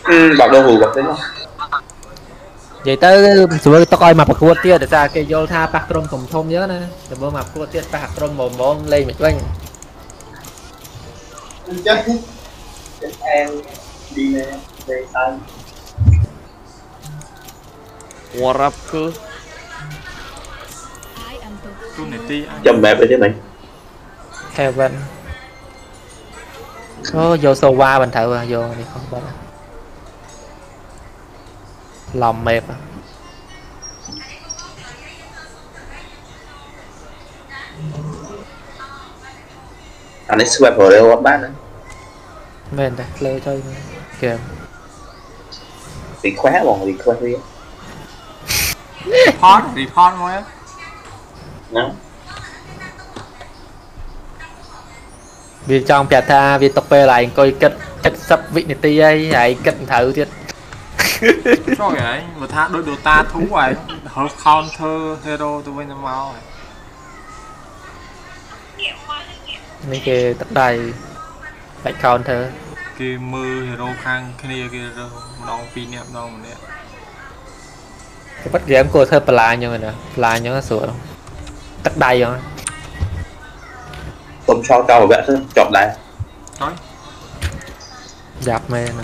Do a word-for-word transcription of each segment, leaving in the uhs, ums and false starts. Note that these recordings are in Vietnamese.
ừ, bảo đồ hủ gặp đấy không vậy tới rồi tao coi mặt bạc cua tia để ra cái vô tha bạc trôm thùng thôm nhớ nè để bơ mặt cua tia bạc trôm mồm mồm lên một quanh chắc em đi nè về tay Warap ke Trinity chầm mẹp ở thế này Heaven ô vô sâu qua bình thự à vô đi không có lòng mẹp à anh ấy swap vào đây bắt bát nữa men đây lơ chơi kìa bị khóa bọn bị khóa đi Report, report thôi á. nó vì trong bẹt tha vì tập về lại coi kết kết sắp vị này ti ấy hãy kết thử thiệt Cho cái đấy, vừa tha đôi đồ ta thú rồi. Hở counter hero tôi bên nó mau này. mấy cái tất đài phải counter Cái mưa hero khang kia kia rồi, đong pin nè, đong nè. cái bắt game của thơ pla như nè pla như nó sửa tất đài rồi không cho cao vẽ thôi chọn lại Rồi. giáp mê này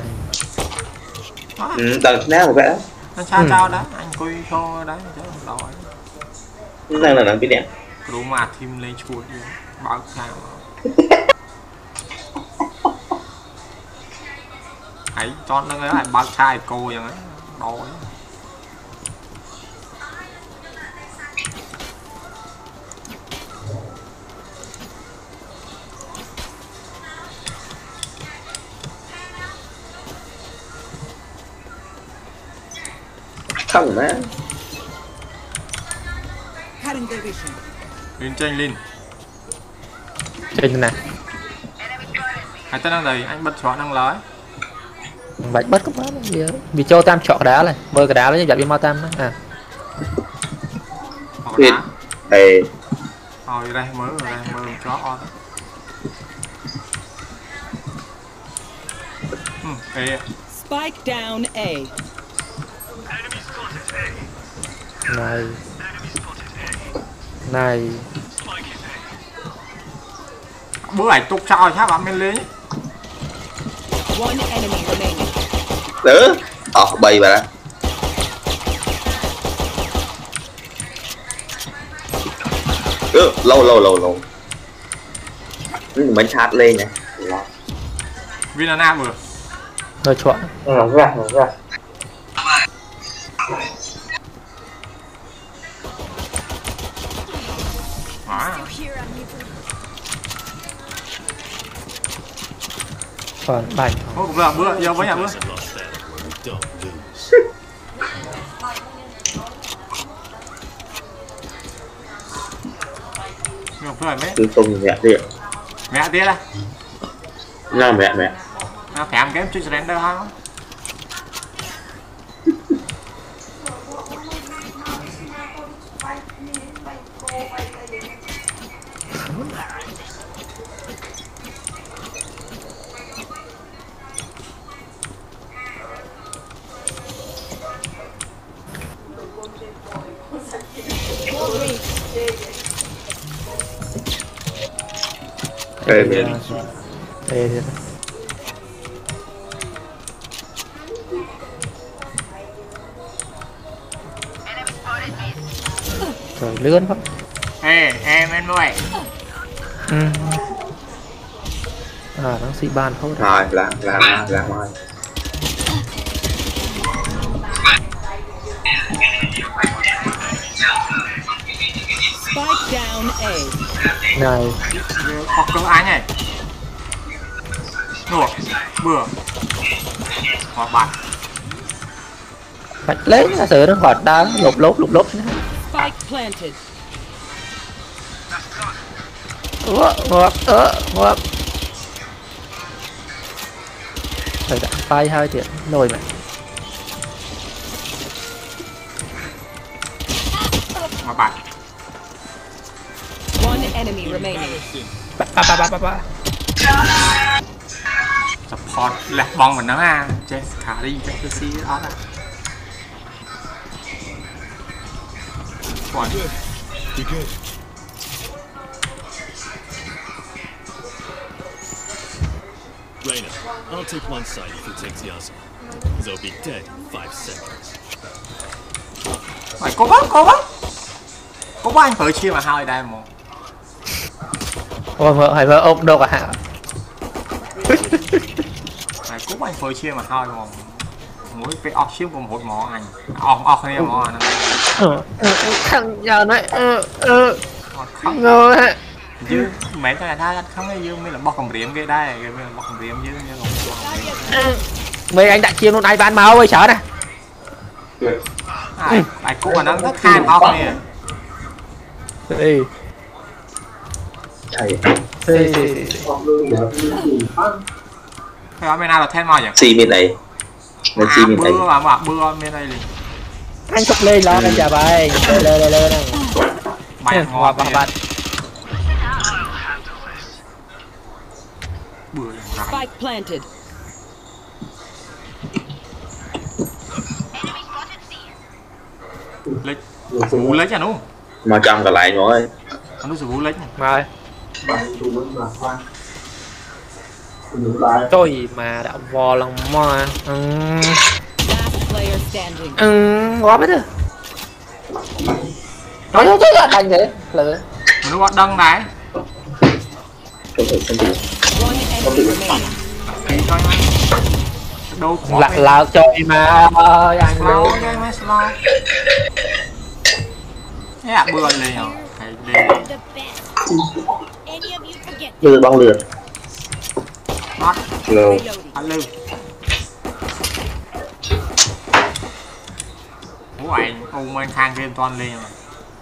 ừ, đằng nào mà vẽ Nó cha trao đó, anh coi cho đấy chứ đâu ấy. đang là đằng cái đẹp Đủ mà thêm lên chuột đi, bảo sao. Hãy cho nó cái lại bao chai cô vậy á, đói. thằng má Lên tranh lên. trên nè Hãy tên đang đầy, anh bật chọn năng lái. vậy bất có quá gì vì cho tam chọn đá này bơi cái đá với dạp đi mau tam đó à Hoặc Thịt. đá. Ê, Rồi đây mới rồi đây mới cho on. Ừ, ê. Spike down A. này này Bữa ảnh tục trao chắc bạn lên lấy. One enemy remaining. đỡ ờ bầy bà ừ, lâu lâu lâu lâu mình chát lên này Vinana vừa. rồi chọn nó ra nó ra À. còn bành Ô, bữa bữa giờ với nhà bữa. Ngọc rồi mấy. từ tùng mẹ đi Mẹ tía đây. nào mẹ mẹ Nó kèm kém chút render không? Ê, mẹ. Ê, đi. Rồi lướn quá Ê, em em nuôi. ừ. À nó xị ban thôi rồi làm làm làm làm rồi Spike down A. này Học cơ ái này. Nủa, bữa. Hoặc bạn. bạch lấy nó sửa nó gọt đá lục lốp lục lốp Spike planted. ủa ngọt ớ ngọt rồi đã phai hơi tiền nồi mẹ Hoặc bạn. One enemy remaining. ba ba ba ba ba ba Support còn lẹt bong mình nó à chết khả đi chết cái xí đó đó còn Reyna, I'll take one side if you take the other. They'll be dead in five seconds. Mày cố bắn, cố bắn. Cố bắn thử chia mà hai đây một. Ôi vợ hay vợ ôm đâu cả hả? Mày cố bắn thử chia mà hai một. Mỗi cái off xíu cùng một mỏ anh. Off off này mỏ anh. Thằng giờ nói ơ ơ ngơ hả? Dư mẹ cái này tha không ấy dư mới là bọc cầm riêng cái đây, cái bọc cầm riêng dư như còn. Mấy anh đã chiêm luôn ai bán máu ơi sợ nè. Ai, ai cố mà nó rất khai off này. Đi. Thầy. Đi đi. Cái ở bên nào là thêm màu vậy? Xì bên này. Nó xì bên này. Bưa mà mà bưa bên đây liền. Anh sụp lên lo anh chà bài. Lơ lơ lơ này. Mày ngon bằng bạn. Bưa Spike planted. lấy vũ lấy cho nó Mà trong còn lại nữa nó sẽ vũ lấy rồi tôi mà đã vò lòng mà ừ quá biết rồi nói nó chứ là thành thế là nó bắt đăng này đâu lạc lạc chơi mà ơi anh slow chơi mà slow thế à bưa lên hả thầy lên Lừa băng lừa nót Lừa ăn lư ủa anh ôm bên khang game toàn lên mà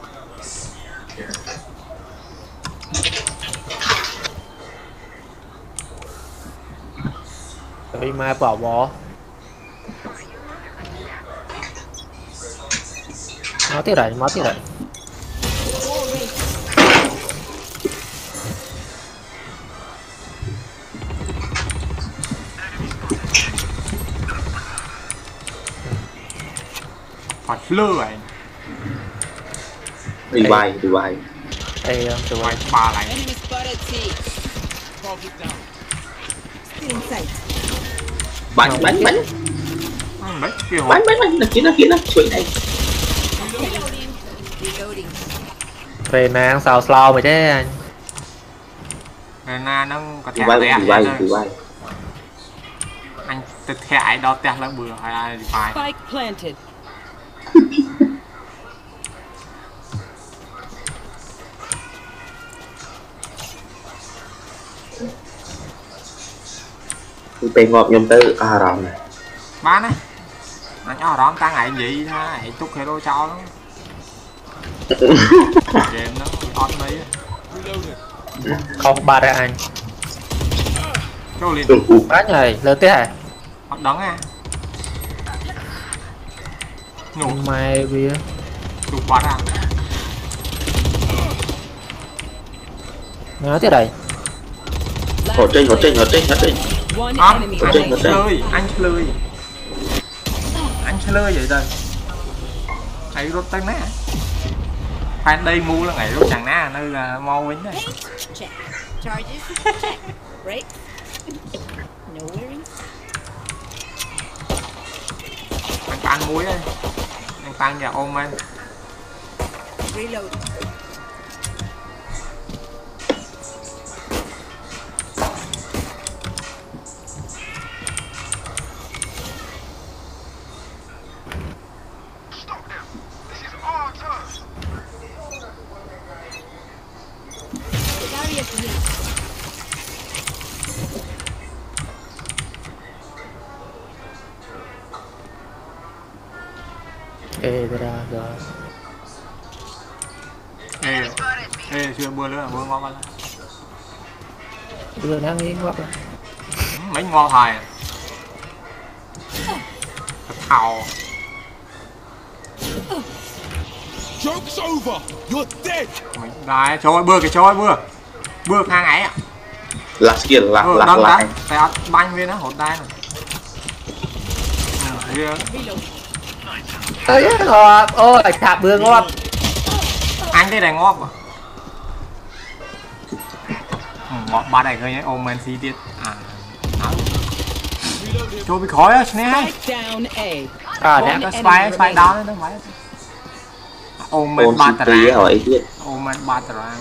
Tôi mà bỏ bỏ nó tiếc rồi nó tiếc rồi phạt lơ anh Đi bay, đi bay đây tụi mày ba lại Enemy spotted C. Still in sight. Bánh, bánh, bánh đấy kia hồn Bánh, bánh, bánh, nó kia, nó kia, nó chuỗi này Reloading. Reloading. về nàng xào slow mày chứ anh nên là nó có Đi thể bay, tẹt đi bay, lên đi bay anh tẹt thẻ đó tẹt là bừa hay ai đi phải Spike planted. Tôi ngọt nhầm tới à rộng này bán á anh nhỏ đó ta ngại gì ha hãy chúc hero cho nó game nó on mấy không ba ra anh cho liền Ừ, ừ bán này lớn thế hả họ đắng à nhủ mày bia chụp bắn à nó thế này Ở trên, ở trên, ở trên, ở trên One anh enemy Ở trên, ở remaining. trên lơi anh lơi anh lơi vậy đây hãy rút tay nè phải đây mua là ngày rút chẳng ná nơi là mau quýnh đây Check. Charges? Check. Brakes? No worries. anh tan muối đây anh tan nhà ôm anh Reload. Barrier here. ê ra rồi ê ê chưa bưa nữa là bưa ngon lắm bây giờ đang nghĩ ngoắc rồi mấy ngon hoài thật thầu Joke's over! You're dead! mình đấy trời ơi bưa kìa trời ơi bưa bưa khang ấy ạ lạc kia lạc ừ, lạc đâm lạc đánh tay ớt banh viên á hột đai này ừ, tới ngọt ôi thả bừa ngọt anh đây này ngọt mà ừ, ngọt ba này thôi nhé ôm men si tiết à cho bị khói á nè hay Spike down A. à nè nè cái spy spy đó nó phải ôm men ôn ba xịt tờ tí hỏi tiết ôm men ba tờ rang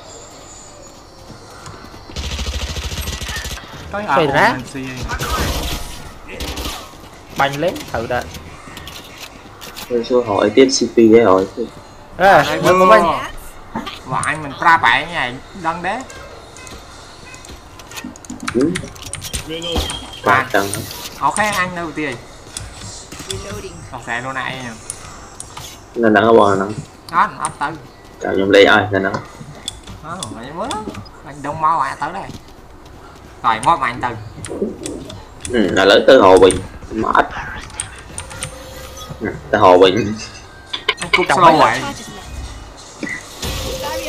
cái à ôm men si banh lên thử đã tôi cho hỏi tiết xê pê đấy hỏi à Đây, mình có bơ. banh và anh mình ra bảy này đăng đế ừ. Reloading. ba trăm ok anh đâu tiền Reloading. học xe luôn này nha là nắng bò nắng đó nó tới chào nhầm lấy ai là nắng đó vậy mới anh đông mau à tới đây rồi ngót mà anh từ ừ, là lấy tới Hồ Bình mệt ừ, tới Hồ Bình anh cúp slow vậy Charges left. Barrier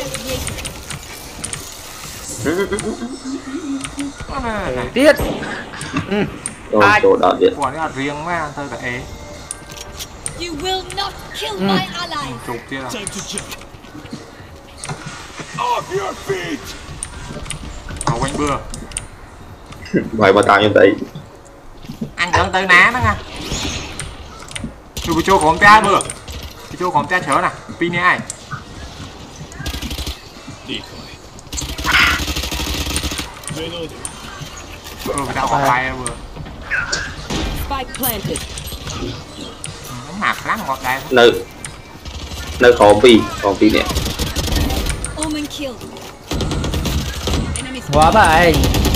created. tiết Đồ, Ai? đồ đỏ điện quả nó riêng mấy anh tôi là ế You will not kill my ally. chụp kia là Time to jump. Off your feet. màu quanh bừa vài ba tao như vậy anh đừng tới ná đó nha chụp cho khóm te bừa cho khóm te chớ nè pin này ai Decoy. Reloading. ừ người ta còn bay bừa Spike planted. nó mạc lắm ngọt đây nơi nơi khó phi khó phi nè Omen killed. Enemy quá vậy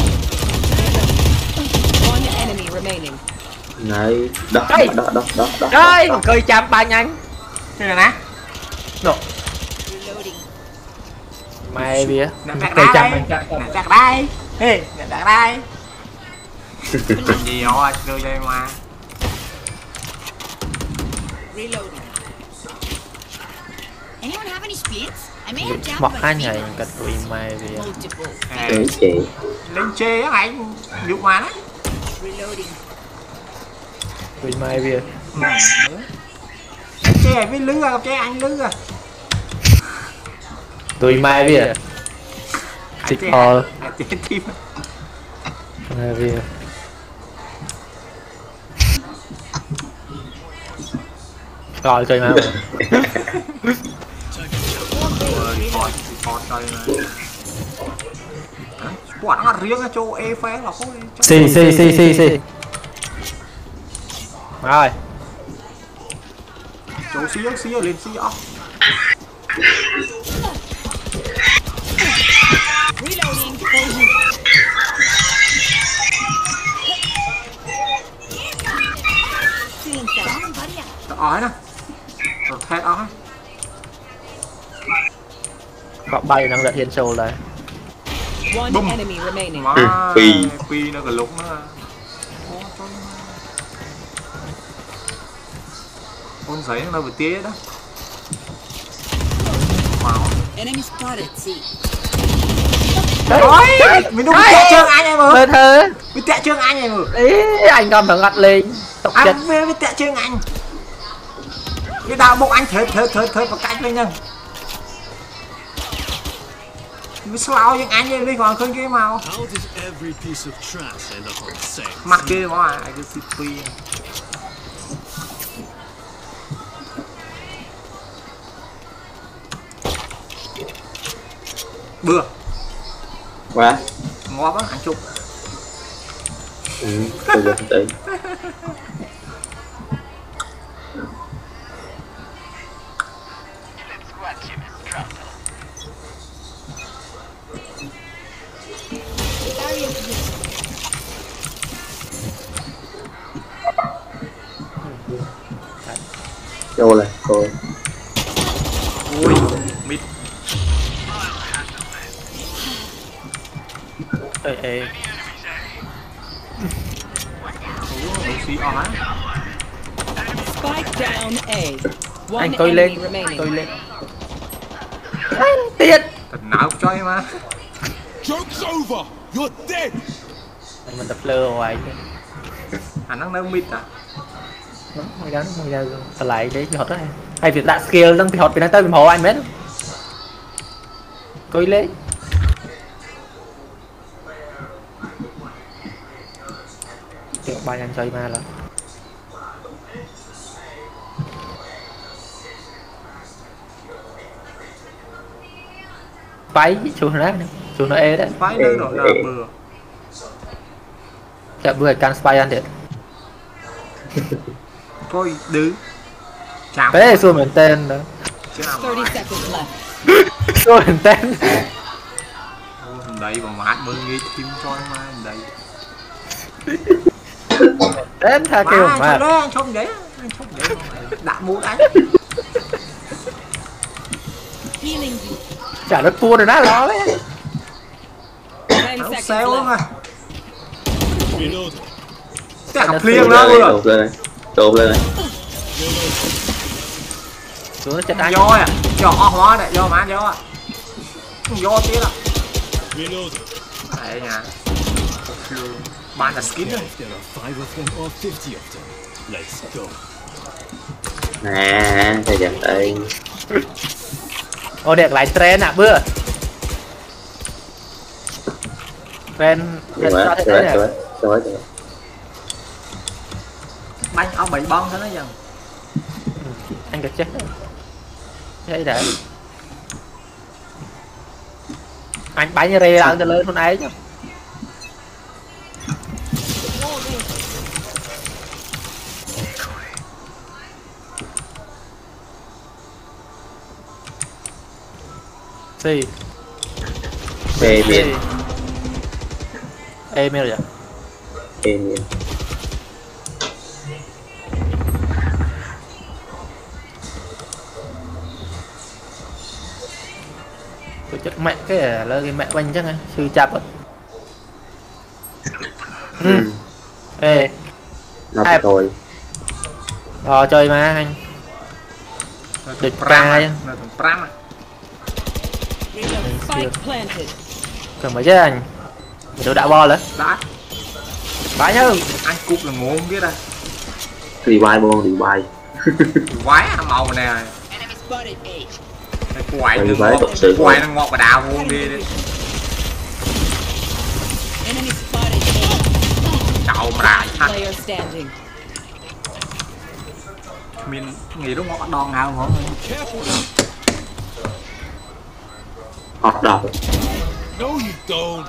One enemy remaining. này đó Đây. đó đó đó đó đây đó. cười chạm ba nhanh đây là ná nổ reloading. mày bia nè đặt cười đây chạm nè anh chạm đặt đây ê nè đặt đây gì rồi đưa dây mà Reloading. Anyone have any speeds? I may have jammed mọc my hai speed ngày bumps. cật tụi mày bia Multiple. ê Đấy, chị lên chê á mày dục mà đấy Reloading. tụi mày bia chê này với lứa chê anh lứa tụi mày bia xịt hò chê tim mày bia rồi cười mà coi coi coi quả nó riêng ở chỗ e phé là không xì xì xì xì xì rồi chỗ xíu xíu lên xíu Reloading. Feeling sad. Buddy up. ở nè rồi thét ở có bay năng lượng hiện sâu lại One Boom. enemy remaining. má Ừ, phi. phi nó cái lúc nó ôn giấy nó vừa tía đó wow Enemy spotted. See. rồi mình đúng tẹt chân anh em mà lên thơ mình tẹt chân anh em mà ý anh cầm thằng ngặt lên tộc chết anh về với tẹt chân anh cái đào bốc anh thớt thớt thớt thớt vào cạnh lên nha mới slow những anh em đi còn không cái màu How does every piece of trash end up on the same? mặc kia mà ai cứ xịt phi bừa quá ngó á anh chụp ừ, tôi giờ tới Barrier created. vô này rồi ui mít ê ê đấu sĩ ó Spike down A. One anh tôi enemy lên remaining. tôi lên tiết thật não cho em mà Joke's over! You're dead. Mình tập lơ hoài chứ. À nó nấu mít à? Nó không gắn không ra trở lại đấy bị hot đấy. Hay việc đặt skill đang bị hot vì đang tới bị hổ anh biết. Coi lấy. Kiểu ba anh chơi ma là. Váy chú nó đấy, chú nó e đấy. Váy nơi rồi là bừa. Dạ bữa can spy ăn được. Thôi đứ. Chạm. Thế xua mình tên đó. Chứ nào thirty mà seconds left. Xua mình tên. đây mà mát mới nghe chim thôi mà đây. Đến tha kêu mà. Mà đó anh không vậy, anh không vậy mà đã muốn đánh. Healing you. Chả đất tua rồi đó lo đấy. ten Nó seconds xéo lắm left. à. Reload. Chắc Nó học liền xéo đó lên rồi. đột lên này đột lên này Xuống nó chết anh. Do à, do hóa đấy, do má do à. Do tí là. Reload. Đấy nha. Bạn là skin Care đấy. if there are five of them or fifty of them. Let's go. nè thời gian đây Ô đẹp lại trend à bữa. Trend được quá được quá được quá được quá được Bánh áo bảy bông thế nó dần. Anh được chết đấy. Thế để anh bánh rê làm cho lớn con ấy chứ. Gì? ê miền Ê miền rồi. ê miền Tôi chết mẹ cái là cái mẹ bánh chắc này sư chạp rồi. Ừ. Ê nó Ai- thôi ờ chơi mà anh. Địch ca Pram. chứ. Nó thằng Pram à. Spike planted. Cần mấy chứ anh. Mình đâu đã bo nữa. Đã. Bãi nhá. Anh cúp là ngon biết đây. đi bay bông đi bay Quái à, màu này. Enemy spotted A. Cái quái Quái nó quái ngọt, thật sự quái nó ngọt và đào luôn đi đi. Enemy spotted A. Chậu mà đã thật. Player standing. Mình nghĩ đúng ngọt đòn nào không? hot dog No, you don't.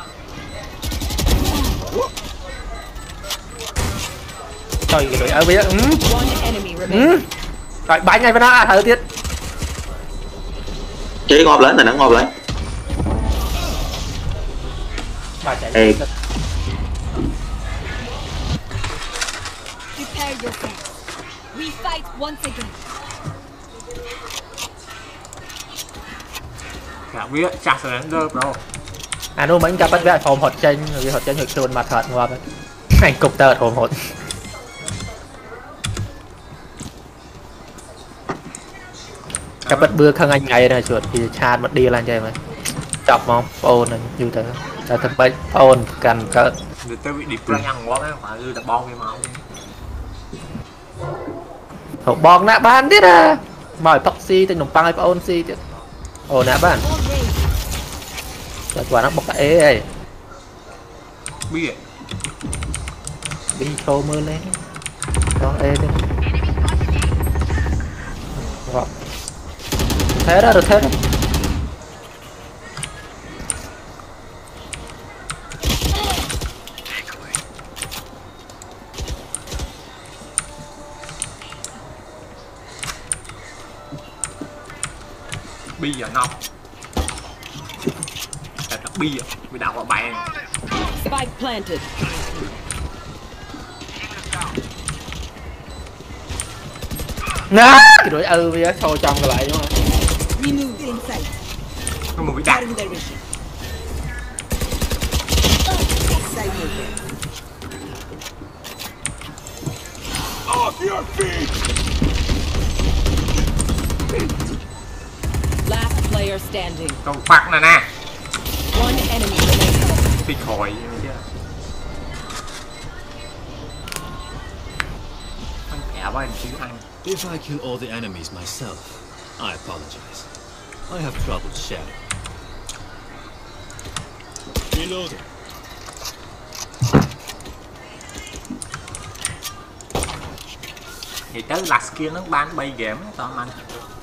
Trời cái đội ở phía. Ừ. One enemy remaining. Ừ. Rồi bãi ngay với nó à thử tiết. chế ngọt lên là nó ngọt lên Bà chạy. Ê. Prepare yourself. We fight once again. Cả biết chặt rồi đến đơ bro. À nó mấy cái bắt vẽ phòng hột tranh vì hột tranh hột chuồn mặt hột ngoa vậy. Anh cục tờ hồn hột. Cái bắt bưa khăn anh ngày này chuột thì chat mất đi lan chơi mà. Chọc không? Phone này như thế. Ta thật bách phone cần cỡ. Người ta bị điệp ra nhăn quá cái phải là bon cái máu. Hột bong nạ ban tiết à. Mỏi Foxy tên nồng băng hay phone si tiết. Ồ nạ ban. All raised. Chợt quả nó bọc cả ế ấy. Biết. Đi show mưa lên. Đó ế đi. Rồi. Thế đó được thế đó. Bi giờ nóc. Thật là bi à, bị đào vào bàn. Spike planted. Nó cái đội ư bây giờ show trong lại đúng không? Remove inside. Nó một bị đạn. Cutting their vision. Off your feet. Last player standing. Còn phạt nè nè. One enemy remaining. bị khỏi chứ anh kẻ quá anh chứ anh. If I kill all the enemies myself, I apologize. I have trouble sharing. Reloading. Thì tới là skill nó bán bay game toàn anh.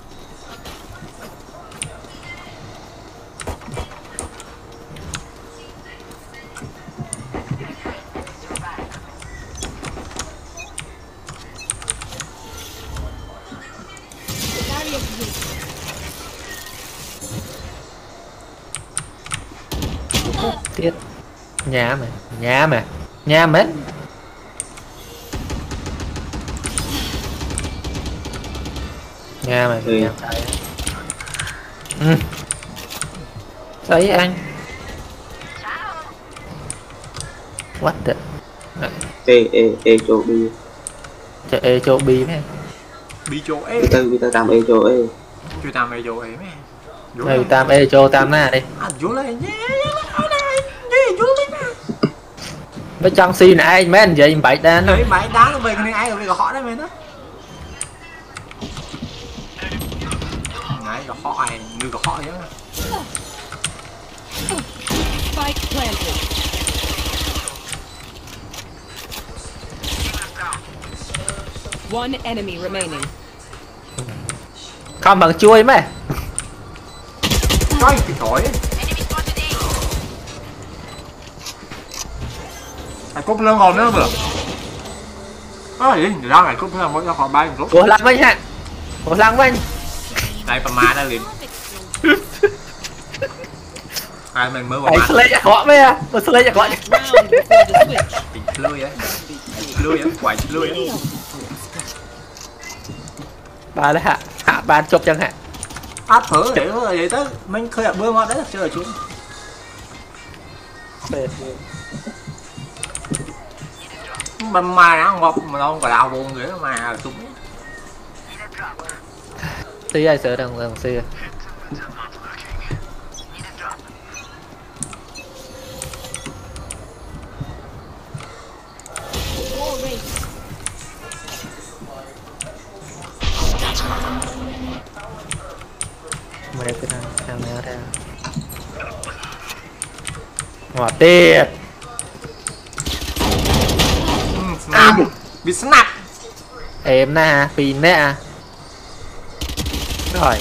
Tiết nhà mà nhà mà nhà mết nhà mà Ừ. nhà thấy ừ. Thấy anh what the ê ê ê chỗ đi trời ơi châu bi mấy Bị chỗ ê. Bị tao bị tao làm ê chỗ ê Chưa tao mày chỗ ê mấy. người tam ê châu tam na đi À vô lên nhé. Đi vô lên. với trong si này anh mấy anh vậy bảy đan Đấy mày đá về cái này ai rồi họ đấy mày đó. Này họ ai như họ vậy. Spike planted. One enemy remaining. không bằng chui mấy Coi cái thổi. Ai cúp lên còn nữa bữa. Ơ gì ra này cúp lên mỗi cho còn bay cúp. ủa lăng với hả ủa lăng với anh Đây pa ma đó liền. Ai mình mới vào anh mặt. lấy cho họ mấy à tôi lấy cho họ Round before the switch. Tỉnh lươi á. Lươi á, quậy lươi á. bà lấy hạ hạ bàn chụp chẳng hạn Áp thử để rồi vậy tới mình khơi bơm vào đấy là chơi chú. Mình mà nó ngọc mà đâu có đào buồn nữa mà chúng. tí ai sợ đằng đằng xưa mày cái nào thằng nào ra ngọt tiệt Snap. Bị snap. em na pin nè rồi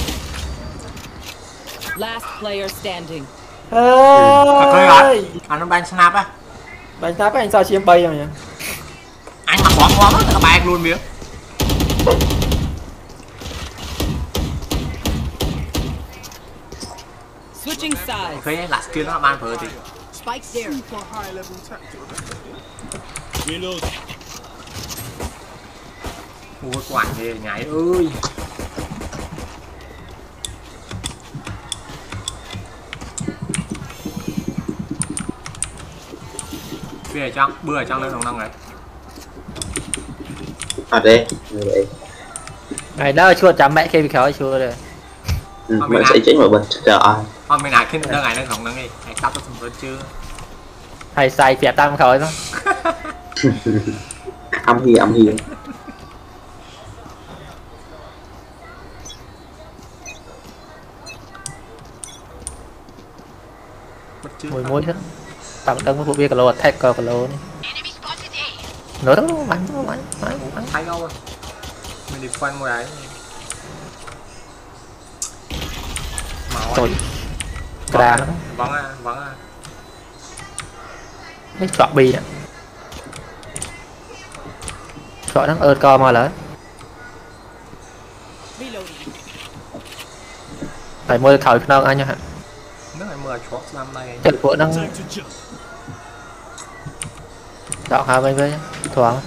Last player standing. Coi ơi rồi. Anh nó ban snap á. bánh tháp anh sao chiếm bay rồi nhỉ Anh mặc quán quán nó bạc luôn miếng. Switching sides. Cái là skill nó ban vừa thì. Spike there. Reloading. Ui quản gì nhảy ơi. Bia ở trong, bưa ở trong lên đồng năng này. à đây như vậy ngày đó chua chấm mẹ khi bị khéo chua rồi ừ, mình sẽ chính một bên chờ ai Thôi mình lại khi đơn ngày lên đồng năng đi. Hãy tắt nó không chưa. thầy xài phẹp tam khởi đó âm hi âm hi mùi muối hết tặng tân với vụ bia cà lô thép cờ cà lô này nữa đó bắn bắn bắn bắn bắn Thấy đâu rồi. Mình đi quanh một đấy. Màu trời cà nó vâng à, vâng à. cái chọn bì nè chọn nó ơn co mà lớn Reloading. phải mua thổi nó anh nhá hả Nước này mưa chót năm đây. chật của nó Time to jump. chọn hai bên với thoáng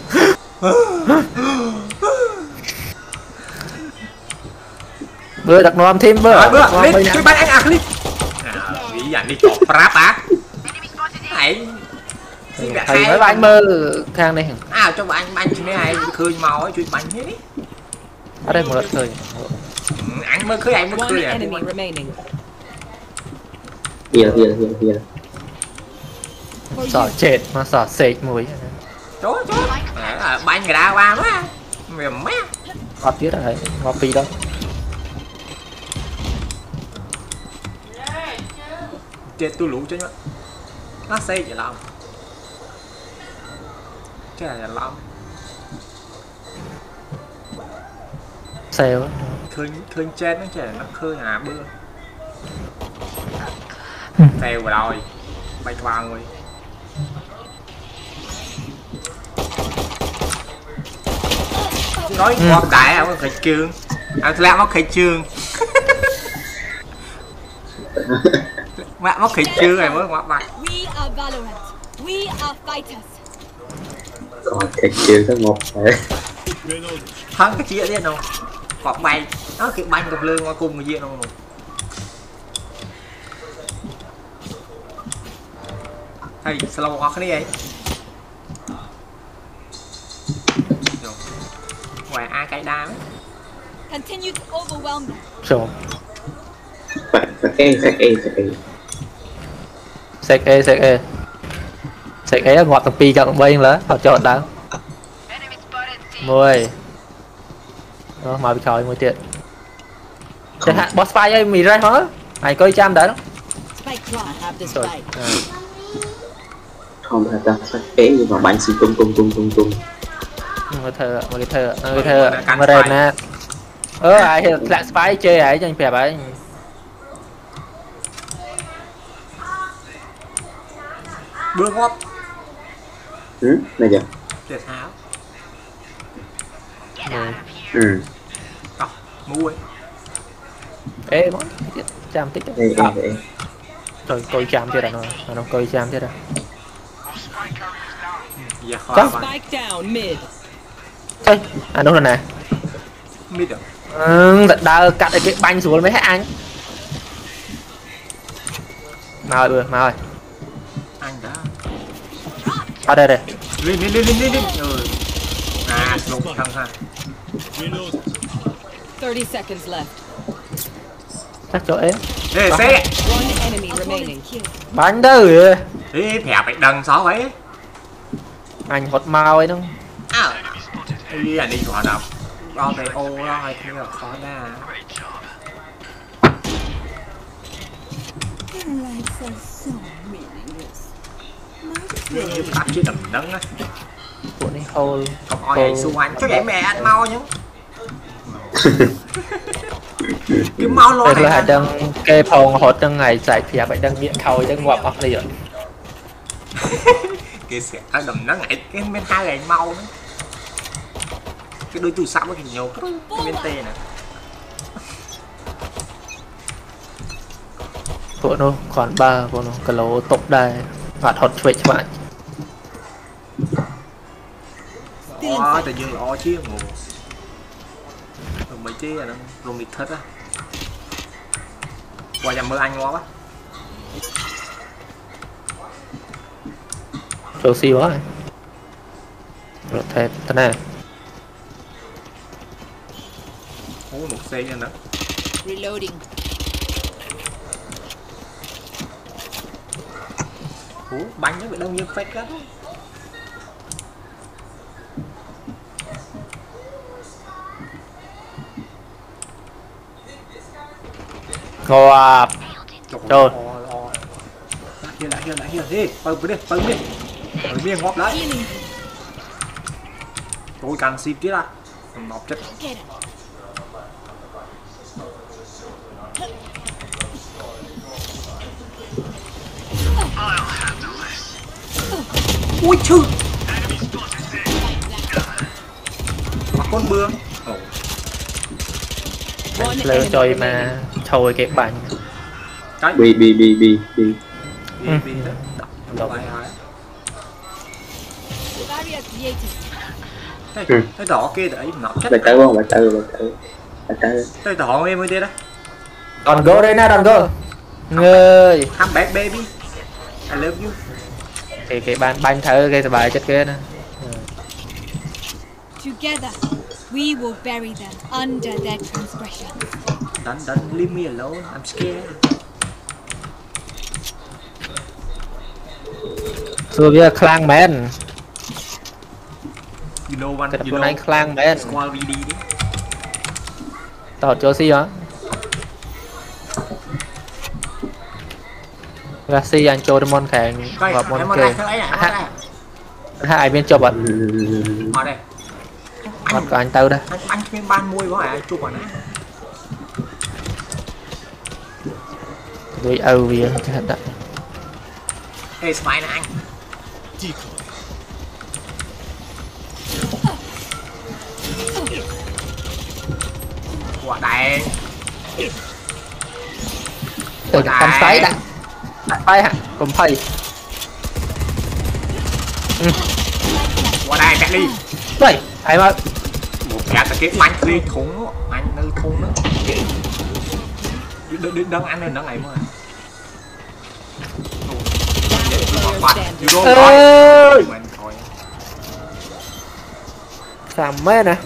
bữa đặt nom thêm bữa Rồi bữa, nom lên, bên ជួយ này. បាញ់អញអាឃ្លីnghĩ dành đi chọc rap á. Hãy thầy mới anh mơ thang này à cho bạn bánh chứ này khơi màu ấy chuyện bánh thế. ở đây một lần thời Anh mới khơi anh mới One khơi à. enemy remaining. Here, here, here, here. for sỏ you. chết mà sỏ sệt mũi Trời ơi, trời ơi. Bánh người đau ba quá. Mềm mé. ngọt tiết rồi ngọt pì đó Chết tôi lũ chứ nhá. Nó xây vậy làm. Chết là làm. xèo Khơi khơi chết nó chết nó khơi à bưa. Xèo vào rồi. Bay vào người. Nói qua đại không khai trương. À lẽ nó khai trương. Mẹ nó khai trương này mới ngoặt mặt. We are Valorant. We are fighters. Còn cái chiều có một đấy. Reloading. Thắng cái chia đi đâu. Hoặc bay. Nó cái banh cặp lương qua cùng người diện đâu. Hey, slow walk đi vậy. Ngoài ai cái đá. Continue to overwhelm them. rồi Sạc E, sạc E, sạc E. sẹt e sẹt e sẹt e ngọt tập pi chọn bay lá họ chọn đá mười đó mà bị khỏi mười tiền chẳng hạn boss fight ấy mì ra hả ai coi chăm đấy Spike drop. I have this rồi spike. à. Không phải ta sạc E nhưng mà bánh xì tung tung tung tung tung. người thợ người thợ người thợ người thợ nè ơ ai lại spy chơi ấy cho anh đẹp ấy Bước ngót. Ừ, này giờ. Để tháo. Ừ. Cọc. Ngu ấy. ê món chăm tích E, E, E. rồi coi chăm chưa rồi nó nó coi chăm chưa rồi Dạ Có. khỏi bạn. Spike down mid. ê anh đúng rồi nè Mít được. ừ, thật đau cắt cái banh xuống mấy hết anh mau rồi mau rồi Anh đã. ở đây đây Lên lên lên lên lên lên. Ừ. À, lục thằng ha. Reloading. thirty seconds left. chắc chỗ em Để xe. One enemy remaining. bánh đâu rồi Thế phè phải đằng sáu ấy. anh hot mau ấy nó À. Đi là đi quả đập. Bao tay ô đó hay thế là khó ra. Như cắt chứ đầm nấng á. của này hôi Không ai hay xung anh. Chứ vậy mẹ ăn mau chứ. Cái mau lo đây là này. đang kê phòng hot đang ngày giải phép vậy đang miệng khâu đang ngoạm óc đi rồi Cái sẽ ăn đầm nấng này. Cái bên hai này mau nữa. Cái đôi tui sắp nó thì nhiều. Cái bên tê này. của nó còn ba của nó cái lỗ tục đây hoạt hot switch bạn Ồ, tự nhiên là o chứ ngủ. Rồi mấy chứ là nó rung đi thất á. Qua nhà mơ anh quá. đồ xì quá rồi thế thế này Ủa một xe nữa. Reloading. Ủa bánh nó bị đông như fake lắm. ngọt Trời. Lại kia lại kia lại kia đi. Bơm đi bơm đi. Bơm miếng ngọt đấy. Tôi càng xịp chứ ra. Nọc chất. Get him. Ui chư. Mà con bướm. Ồ. One lơ enemy chơi mà remaining. thôi cái bánh Cái Bi, bi, bi, bi, bi. Bi bi đó. Đọc bài hỏi. Barrier created. Đây, Ừ. cái đỏ kia đấy nọc chất. Bài tớ không, bài tớ, bài tớ. Bài tớ. Đây đỏ em mới đây đó. đòn go đây nè đòn go người Come back baby. I love you. thì cái bàn bánh thở cái bài chất kia nè Together, we will bury them under their transgression. Don't, don't leave me alone. I'm scared. xưa bây giờ clang man you know one cái you tụi know này clang man squad vê đê đi tao cho xí hả là xí anh cho món kháng coi và em món món kê này cái ấy à hai bên chụp ạ ở đây mặt của anh tao đây anh anh cái ban môi quá à chụp vào nè đuôi âu vì cái hạt đó ê spy nè anh Decoy. quả đây từ con sấy đã đặt tay hả cùng thầy quả đây mẹ đi đây ai mà một mẹ cái bánh đi thùng anh nơi thùng nữa đừng đừng đừng ăn lên đừng này mà Last player you standing. don't nói mình thôi làm mê nè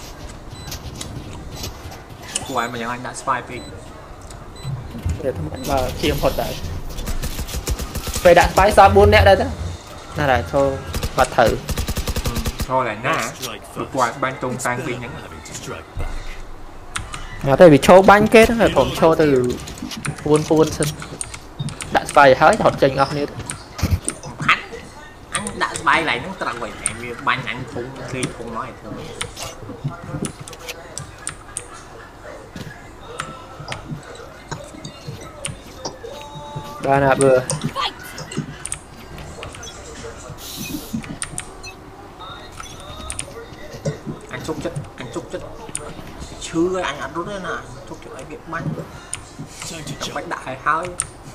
của anh màยังanh đã spy pin để thằng mà chia một đấy về đặt phái sao bốn nè đây đó nó là thôi mặt thử thôi là nè Strike được first. quả ban tung sang pin Instead nhắn of having to strike back. nó tại vì show bánh kết làผมshow từ buôn buôn xin đặt phái hết học trình ở như anh anh đã spy lại nó tặng vậy mẹ vì bánh anh thùng khi thùng nói thường đó là vừa anh xúc chất anh xúc chất chưa anh ăn rút đấy nè xúc chất anh việc bánh Time to trong jump. bánh đại hơi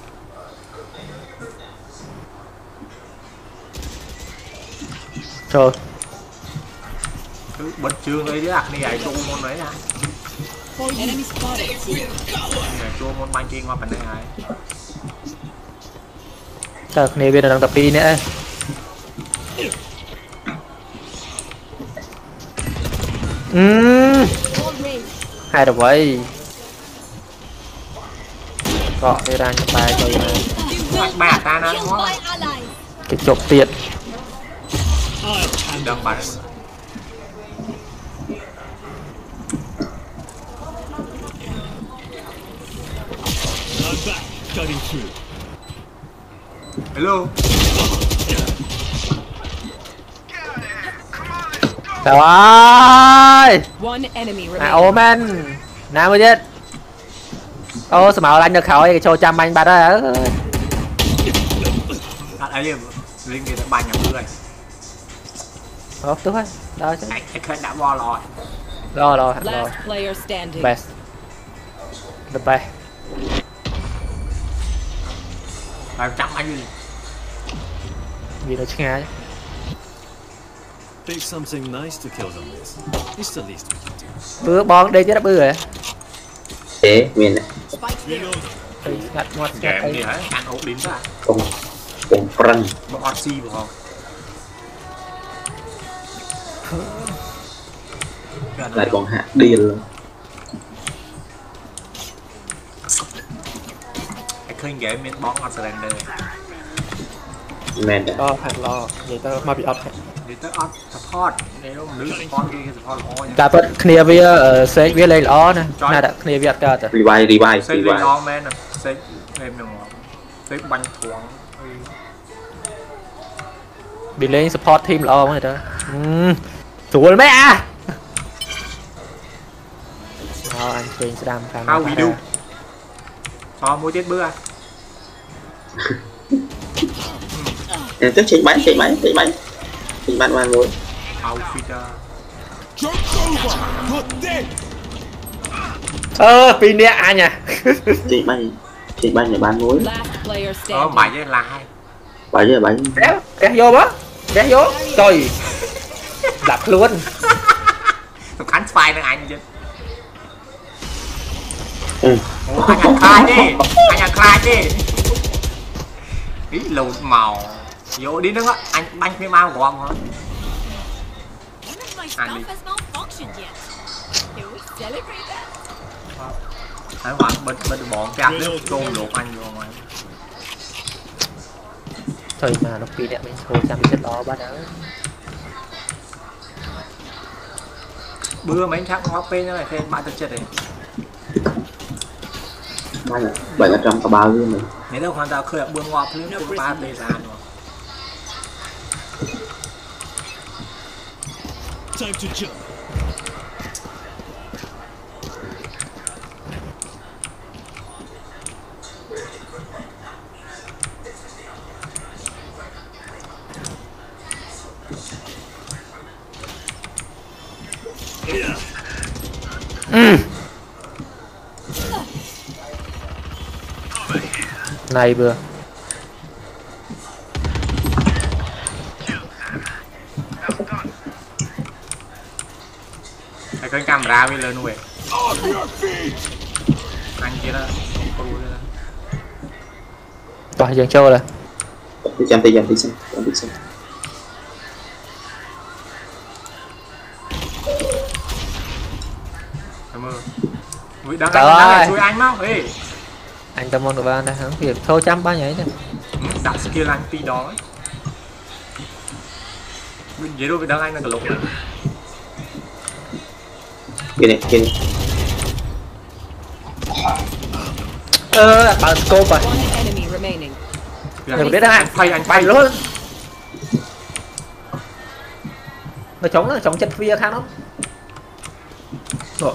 rồi cứ bật trường ấy chứ ạ này ai chua môn đấy à Enemy spotted. này chua môn bánh kia qua phần này ai giờ này bên đang tập đi nữa ừm hai đầu vậy gọ đi ra cho tay coi bạn bà ta nó Kill ngon my allies. cái chụp tiền đâm bạn I'm back. Cutting through. hello trời ơi One enemy à remaining. ô man nào mới chết ô sao mà anh được khỏi cái show trăm anh bà đó hả thật ấy liền liên kia ba nhà người ồ đúng rồi đó chứ anh anh đã bo rồi rồi rồi rồi Last player standing. best the best vài trăm anh gì vì nó chứ ngay Pick something nice to kill them with. It's the least we can do. bữa bon đây chứ đã bữa rồi thế miền này Reload. ngặt ngọt kèm ngặt đi hả anh ốp đến ra công công răng bọn oxy phải không lại còn hạ điên luôn anh khơi ghế miền bóng ở surrender mền lo hạt lo vậy tao mà bị ập đi tới ớt support nếu mà nữ support kia support lo nha cả bật kia với ở xe với lấy ó nè nè đã kia với cả rồi revive revive xây lên revive lo men nè xây em đừng ngỏ xây bánh thoáng bị lên support team lo rồi đó chuột mấy à đó anh truyền sẽ đam phàm how we do cho mua chết bữa em tức chạy máy chạy máy chạy máy chạy bạn bạn ngồi outfitter ơ pin đi anh à chạy bay chạy bay nhà bán ngồi Last player đó standing. bài với là hai bảy giờ bảy bé bé vô bó bé vô trời đập luôn tụi khánh spy nữa anh chứ ừ. ủa anh ăn khai đi anh ăn khai đi ý lụt màu vô đi nữa á anh bánh cái mau của ông hả None of my Andy. stuff has malfunctioned yet. Can we celebrate that? thấy mà bên bên bọn cái nước trôn luộc anh vô ngoài thôi mà nó phi đẹp mình thôi chăm chết đó bắt đầu bữa mấy thằng ngó pê nó này thêm bạn thực chất đấy mai là bảy là trăm cả bao nhiêu này nếu đâu hoàn toàn khơi bữa ngó phim của ba bê ra rồi Time to jump. này vừa phải có camera với lên nuôi anh kia đó toàn dân châu là thì xem thì xem thì xem thì xem cảm ơn vì đang đang chui anh mau ê anh ta mong được ba đã hắn việc thôi chăm ba nhảy thôi đặt skill anh tí đó vậy đâu bị đang anh là cái lục này kia này kia này ơ bạn cô phải One enemy remaining. đừng biết anh phay anh bay phay luôn nó chống nó chống chân phía khác lắm rồi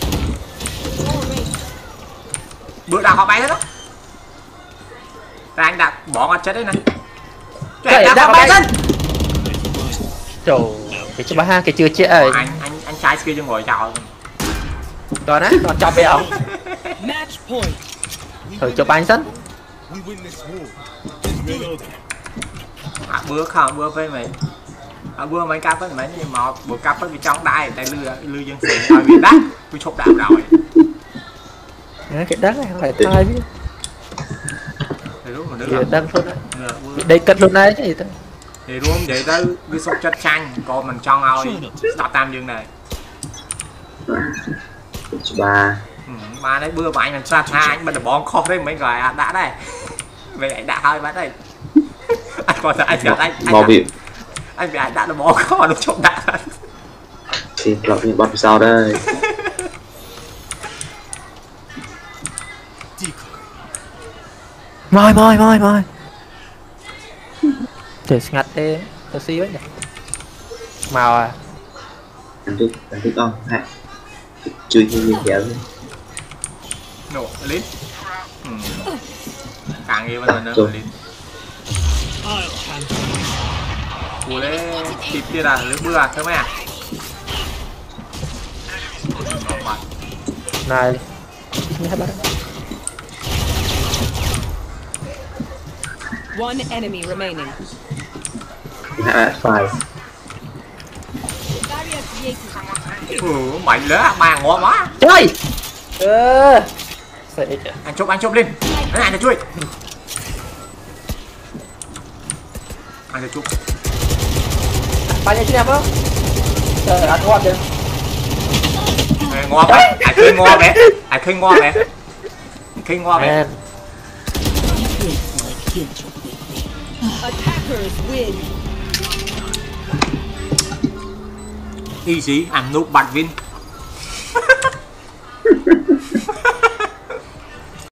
bữa nào họ bay hết đó anh đặt bỏ mặt chết đấy này Trời đã đã họ bay bay. lên trời cái cho ba ha cái chưa chết ơi anh anh anh trai kia cho ngồi chào rồi đấy còn chọc về ông Match point. thử cho anh sân We win this war. Reloading. à bữa không bữa với mày à bữa mấy cáp với mấy nhưng mà bữa cáp với trong đại tay lừa lừa dân sự ở việt đắt tôi chụp đạo rồi cái đất này không phải thay biết thì lúc mà thì nữa đang luôn đấy là đây cất luôn đấy thì tôi thì luôn vậy tới cái sốt chất chanh còn mình cho ngồi start tam dương này ba ừ, ba đấy bữa mà anh làm sao tha anh bắt đầu bón kho đấy mấy người à, đã đây về lại đã hơi bắt đây anh còn anh anh anh màu vị anh bị anh đã bón kho nó trộm đã thì lọc những bắt sao đây moi moi moi moi để ngặt thế tôi xí với nhỉ màu à anh thích anh thích không hả chui như như kéo nổ lên ừ. càng yêu mình nữa lên I'll handle cú lên kịp kia là lưỡi bưa thôi mấy à này nghe bắt One enemy remaining. hả phải Barrier created. ừ mạnh nữa mà ngon quá chơi ơ sẽ anh chụp anh chụp lên cái này là chui anh là chụp bao nhiêu chị em không trời ăn ngon chưa ngon vậy anh khơi ngon vậy anh khơi ngon vậy khơi ngon vậy em Attackers win. easy anh núp bạch win